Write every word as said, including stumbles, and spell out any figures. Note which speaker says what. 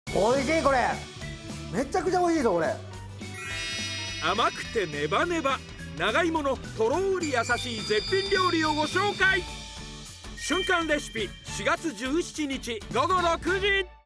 Speaker 1: 美味しい。これめちゃくちゃ美味しいぞこれ。
Speaker 2: 甘くてネバネバ、長芋のとろり優しい絶品料理をご紹介。瞬間レシピしがつじゅうしちにちごごろくじ。